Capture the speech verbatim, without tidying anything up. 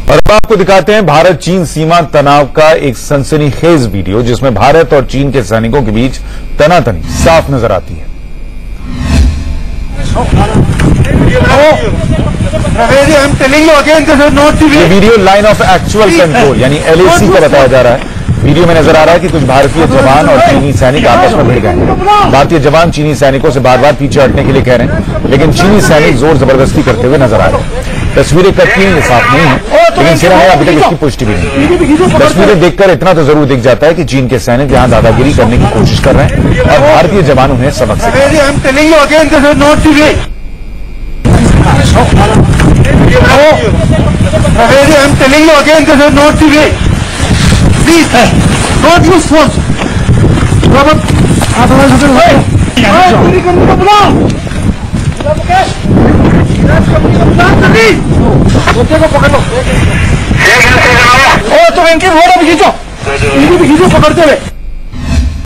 और अब आपको दिखाते हैं भारत चीन सीमा तनाव का एक सनसनीखेज वीडियो, जिसमें भारत और चीन के सैनिकों के बीच तनातनी साफ नजर आती है। ये video line of actual control यानी एलएसी का बताया जा रहा है। वीडियो में नजर आ रहा है कि कुछ भारतीय जवान और चीनी सैनिक आपस में भिड़ गए हैं। भारतीय जवान चीनी सैनिकों से बार बार पीछे हटने के लिए कह रहे हैं, लेकिन चीनी सैनिक जोर जबरदस्ती करते हुए नजर आ रहे हैं। तस्वीरें कट की ये साफ नहीं है, लेकिन सेना ने अभी तक इसकी पुष्टि भी नहीं। तस्वीरें देखकर इतना तो जरूर दिख जाता है कि चीन के सैनिक यहां दादागिरी करने की कोशिश कर रहे हैं और भारतीय जवान उन्हें सबक सिखा रहे हैं। Please, don't use force. Robert, otherwise you will hurt. पूरी कंपनी को बुलाओ। बच्चे को पकड़ लो। ओ तो इनके रोड अब खींचो। इनकी भी खींचो पकड़ते हुए।